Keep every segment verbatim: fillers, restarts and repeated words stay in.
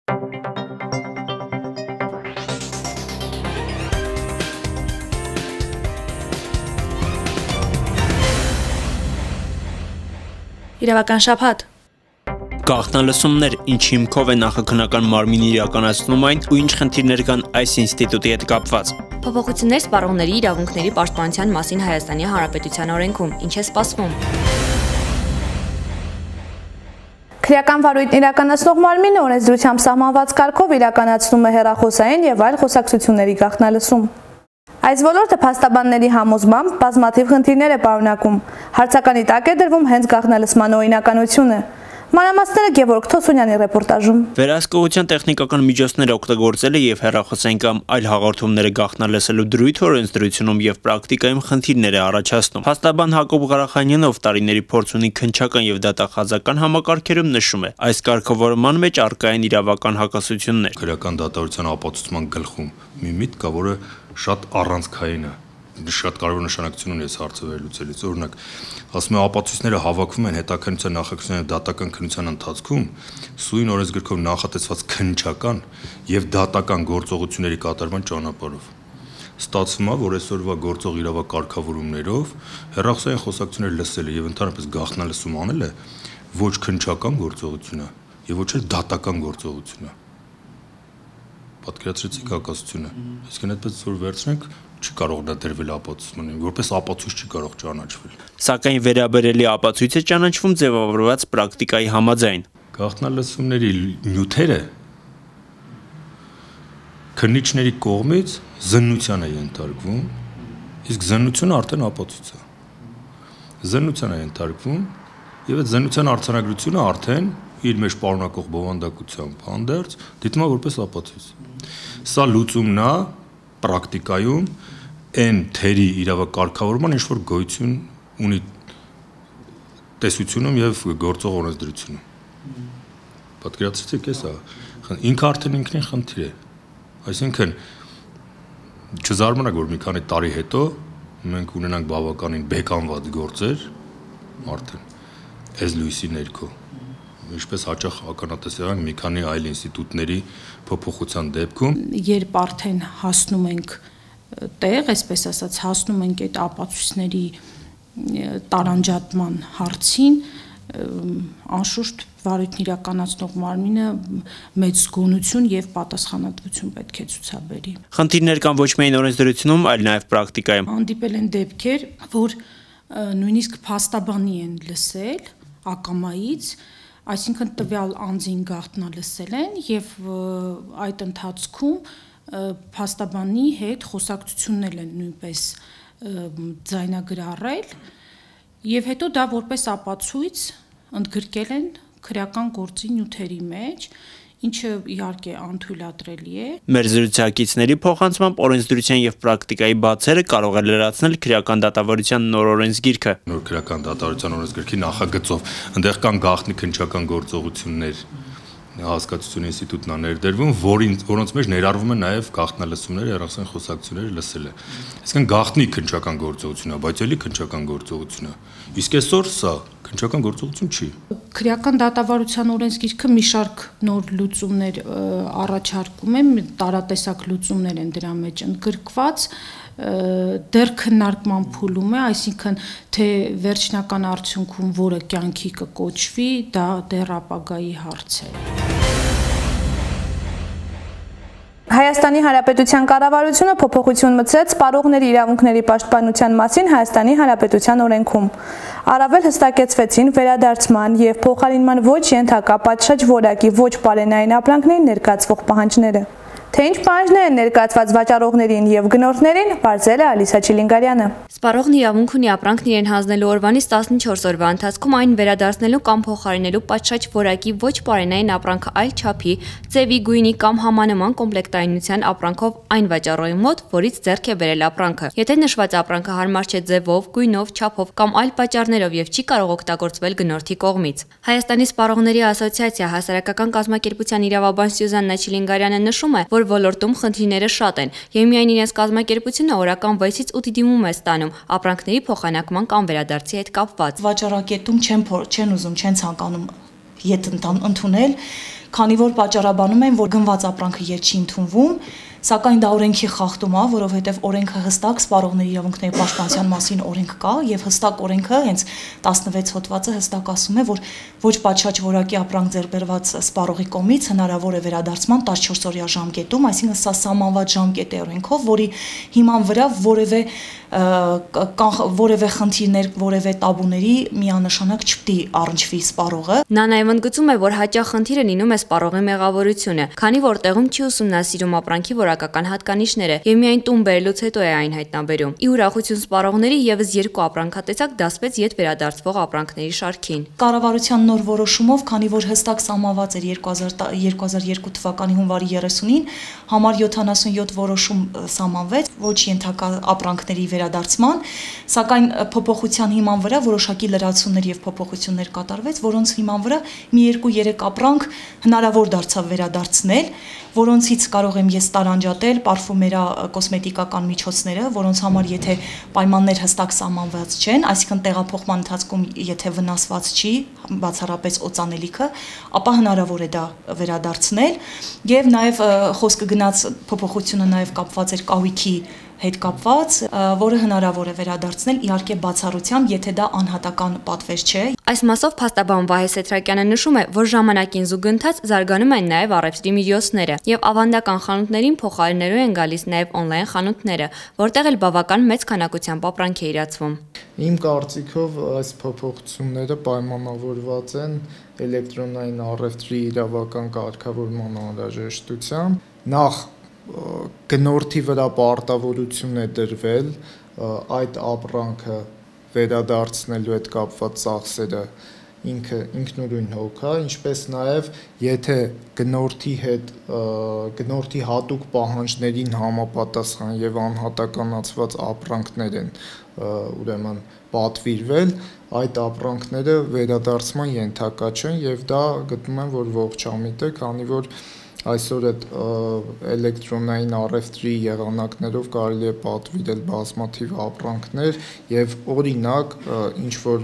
Իրավական շաբաթ։ Գաղտնալսումներ, ինչ հիմքով է նախաքննական մարմինը իրականացնում այն ու ինչ խնդիրներ կան այս ինստիտուտի հետ կապված։ Փոփոխություններ սպառողների իրավունքների պաշտպանության մասին Հայաստանի Հանրապետության օրենքում, ինչ է սպասվում։ Քրեական վարույթն իրականացնող մարմինը օրենսդրությամբ սահմանված կարգով իրականացնում է հեռախոսային եւ այլ խոսակցությունների գաղտնալսում։ Այս ոլորտը փաստաբանների համոզմամբ բազմաթիվ խնդիրներ է պարունակում։ Հարցականի տակ է դրվում հենց գաղտնալսման օրինականությունը։ Մանրամասները Գևորգ Թոսունյանի ռեպորտաժում։ Վերահսկողության տեխնիկական միջոցները օգտագործելը եւ հեռախոսային կամ այլ հաղորդումները գաղտնալսելու դրույթը օրենսդրությունում եւ պրակտիկայում խնդիրներ է առաջացնում։ Փաստաբան Հակոբ Ղարախանյանը, ով տարիների փորձ ունի քննչական եւ դատախազական համակարգերում, նշում է. այս կարգավորման մեջ առկա են իրավական հակասություններ։ Քրեական դատավարության ապացուցման գլխում մի միտք կա, որը շատ առանցքային է։ Շատ կարևոր նշանակություն ունի այս հարցը վերլուծելիս։ Օրինակ, ասում է ապացույցները հավաքվում են հետաքննության, նախաքննության եւ դատական քննության ընթացքում սույն օրենսգրքով նախատեսված քննչական եւ դատական գործողությունների կատարման ճանապարհով։ Ստացվում է, որ այսօրվա գործող իրավակարգավորումներով հեռախոսային խոսակցություններ լսելը եւ ընդհանրապես գաղտնալսում անելը ոչ քննչական գործողություն է եւ ոչ էլ դատական գործողություն է։ Պատկերացրեցիք հակասությունը։ Այսինքն այդպես որ վերցնենք չի կարող դա դրվել ապացույցին, որպես ապացույց չի կարող ճանաչվել։ Սակայն վերաբերելի ապացույցը ճանաչվում ձևավորված պրակտիկայի համաձայն։ Գաղտնալսումների նյութերը քննիչների կողմից զննության է ենթարկվում, իսկ զննությունը արդեն ապացույց է։ Զննության է ենթարկվում եւ այդ զննության արձանագրությունը արդեն իր մեջ պարունակող բովանդակությամբ հանդերձ դիտվում է որպես ապացույց։ Սա լուծումն է պրակտիկայում այն թերի իրավակարգավորման ինչ որ գոյություն ունի տեսությունում եւ գործող օրենսդրությունում։ Պատկերացրեք էսա, ինքը արդեն ինքնին խնդիր է։ Այսինքն չզարմանաք, որ մի քանի տարի հետո մենք ունենանք բավականին բեկանված գործեր արդեն այս լույսի ներքո։ Ինչպես հաճախ ականատես եղանք մի քանի այլ ինստիտուտների փոփոխության դեպքում, երբ արդեն հասնում ենք տեղ, այսպես ասած, հասնում ենք այդ ապացույցների տարանջատման հարցին, անշուշտ վարույթն իրականացնող մարմինը մեծ զգոնություն եւ պատասխանատվություն պետք է ցուցաբերի։ Խնդիրներ կան ոչ միայն օրենսդրությունում, այլ նաեւ պրակտիկայում։ Հանդիպել են դեպքեր, որ նույնիսկ փաստաբանի են լսել ակամայից, այսինքն տվյալ անձին գաղտնալսել են եւ այդ ընթացքում փաստաբանի հետ խոսակցություններ են նույնպես ձայնագրառել եւ հետո դա որպես ապացույց ընդգրկել են քրեական գործի նյութերի մեջ, ինչը իհարկե անթույլատրելի է։ Մեր զրուցակիցների փոխանցմամբ օրենսդրության եւ պրակտիկայի բացերը կարող է լրացնել քրեական դատավարության նոր օրենսգիրքը։ Նոր քրեական դատավարության օրենսգրքի նախագծով այնտեղ կան գաղտնի քննչական գործողություններ, հասկացություն ինստիտուտն է ներդրվում, որին որոնց մեջ ներառվում են նաև գաղտնալսումները, հեռախոսային խոսակցությունները լսելը։ Այսինքն գաղտնի քննչական գործողություն է, բայց էլի քննչական գործողություն է։ Իսկ այսօր սա քննչական գործողություն չի։ Քրեական դատավարության օրենսգիրքը մի շարք նոր լուծումներ առաջարկում է, տարատեսակ լուծումներ են դրա մեջ ընդգրկված, դեռ քննարկման փուլում է, այսինքն թե վերջնական արդյունքում որը կյանքի կկոչվի, դա դեռ ապագայի հարց է։ Հայաստանի Հանրապետության կառավարությունը փոփոխություն մտցրեց սպառողների իրավունքների պաշտպանության մասին Հայաստանի Հանրապետության օրենքում։ Առավել հստակեցվեցին վերադարձման եւ փոխարինման ոչ ենթակա պատշաճ որակի ոչ պարենային ապրանքներին ներկայացվող պահանջները։ Թե ինչ պահանջներ են ներկայացված վաճառողներին եւ գնորդներին, բարձել է Ալիսա Չիլինգարյանը։ Սպառողն իրավունք ունի ապրանքն իրեն հանձնելու օրվանից տասնչորս օրվա ընթացքում այն վերադարձնելու կամ փոխարինելու պատշաճ որակի ոչ պարենային ապրանքը այլ չափի, ձևի, գույնի կամ համանման կոմպլեկտայնության ապրանքով այն վաճառողի մոտ, որից ձեռք է բերել ապրանքը։ Եթե նշված ապրանքը հարմար չէ ձևով, գույնով, չափով կամ այլ պատճառներով եւ չի կարող օգտագործվել գնորդի կողմից։ Հայաստանի սպառողների ասոցիացիա հասարակական կազմակերպության իրավաբան Սյուզաննա Չիլինգարյանը նշում է, որ ոլորտում խնդիրները շատ են եւ միայն իրենց կազմակերպությունը օրական վեցից ութ դիմում է ստանում ապրանքների փոխանակման կամ վերադարձի հետ կապված։ Վաճառակետում չեն չեն ուզում, չեն ցանկանում ետ ընդունել քանի որ պատճառաբանում են, որ գնված ապրանքը երբ չի ընդունվում, սակայն դա օրենքի խախտում է, որովհետև օրենքը հստակ սպառողների իրավունքների պաշտպանության մասին օրենք կա եւ հստակ օրենքը հենց տասնվեց հոդվածը հստակ ասում է, որ ոչ պատշաճ որակի ապրանք ձեռբերված սպառողի կողմից հնարավոր է վերադարձման տասնչորս օրյա ժամկետում, այսինքն սա սահմանված ժամկետ է օրենքով, որի հիման վրա որևէ որևէ խնդիրներ, որևէ տաբուների միանշանակ չպետք է առնչվի սպառողը։ Նա նաև ընդգծում է, որ հաճախ խնդիրը լինում է սպառողի մեղավորությունը, քանի որ տեղում չի ուսումնասիրում ապրանքի որակական հատկանիշները եւ միայն տուն բերելուց հետո է այն հայտնաբերում։ Ի ուրախություն սպառողների եւս երկու ապրանքատեսակ դասվեց ետ վերադարձվող ապրանքների շարքին։ Կառավարության նոր որոշումով, քանի որ հստակ սահմանված էր երկու հազար երկու թվականի հունվարի երեսունին, համար յոթանասունյոթ որոշում սահմանվեց ոչ ենթակա ապրանքների վերադարձման, սակայն փոփոխության հիման վրա որոշակի լրացումներ եւ փոփոխություններ կատարվեց, որոնց հիման վրա մի երկու-երեք ապրանք հնարավոր դարձավ վերադարձնել, որոնցից կարող եմ ես տարանջատել պարֆումերա կոսմետիկական միջոցները, որոնց համար եթե պայմաններ հստակ սահմանված չեն, այսինքն տեղափոխման ընթացքում եթե վնասված չի, բացառապես օծանելիքը, ապա հնարավոր է դա վերադարձնել եւ նաեւ խոսքը գնաց փոփոխությունը նաեւ կապված էր կահույքի հետ կապված, որը հնարավոր է վերադարձնել իհարկե բացառությամբ, եթե դա անհատական պատվեր չէ։ Այս մասով փաստաբան Վահե Սեթրակյանը նշում է, որ ժամանակին զուգընթաց զարգանում են նաև առևտրի միջոցները եւ ավանդական խանութներին փոխարինելու են գալիս նաև օնլայն խանութները, որտեղ էլ բավական մեծ քանակությամբ ապրանք է իրացվում։ Իմ կարծիքով այս փոփոխությունները պայմանավորված են էլեկտրոնային առևտրի իրավական կարգավորման անհրաժեշտությամբ։ Նախ գնորդի վրա պարտավորություն է դրվել այդ ապրանքը վերադարձնելու հետ կապված ծախսերը ինքը ինքնուրույն հոգա, ինչպես նաև եթե գնորդի հետ գնորդի հատուկ պահանջներին համապատասխան եւ անհատականացված ապրանքներ են ուրեմն պատվիրվել, այդ ապրանքները վերադարձման ենթակա չեն եւ դա գտնում եմ, որ ողջամիտ է, քանի որ այսօր այդ էլեկտրոնային առևտրի եղանակներով կարելի է պատվիրել բազմաթիվ ապրանքներ եւ օրինակ ինչ որ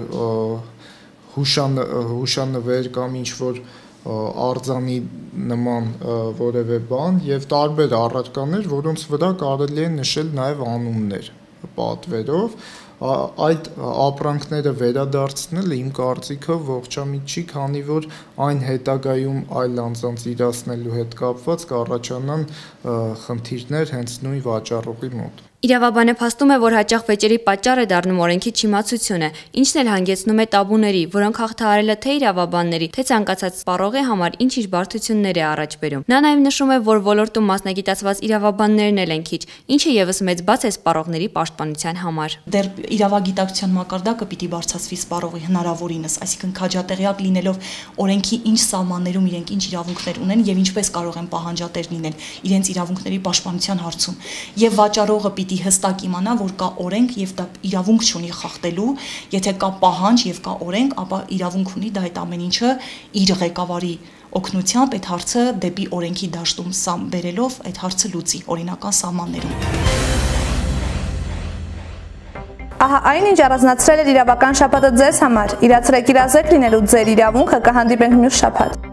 հուշանվեր կամ ինչ որ արձանի նման որևէ բան եւ տարբեր առարկաներ, որոնց վրա կարելի է նշել նաեւ անուններ պատվերով, այդ ապրանքները վերադարձնելը իմ կարծիքով ողջամիտ չի, քանի որ այն հետագայում այլ անձանց իրացնելու հետ կապված կառաջանան խնդիրներ հենց նույն վաճառողի մոտ։ Իրավաբանը փաստում է, որ հաճախ վեճերի պատճառ է դառնում օրենքի չիմացությունը, ինչն էլ հանգեցնում է տաբուների, որոնք հաղթահարելը թե իրավաբանների, թե ցանկացած սպառողի համար ինչ-ինչ բարդություններ է առաջ բերում։ Նա նաև նշում է, որ ոլորտում մասնագիտացված իրավաբաններն էլ են քիչ, ինչը եւս մեծ բաց է սպառողների պաշտպանության համար։ Դեռ իրավագիտակցության մակարդակը պիտի բարձրացվի սպառողի հնարավորինս, այսինքն քաջատեղյակ լինելով օրենքի ինչ սահմաններում իրենք ինչ իրավունքներ ունեն եւ ինչպես կարող են պահանջատեր լինել իրենց իրավունքների պաշտպանության հարցում։ Եվ վաճառողը պիտի հստակ իմանա, որ կա օրենք եւ դա իրավունք չունի խախտելու, եթե կա պահանջ եւ կա օրենք, ապա իրավունք ունի դա այդ ամեն ինչը իր ղեկավարի օգնությամբ այդ հարցը դեպի օրենքի դաշտում սամ բերելով այդ հարցը լուծի օրինական սահմաններում։ Ահա այնինչ առանձնացրել էր իրավական շաբաթը ձեզ համար։ Իրացրեք իրազեկ լինելու ձեր իրավունքը, կհանդիպենք մյուս շաբաթ։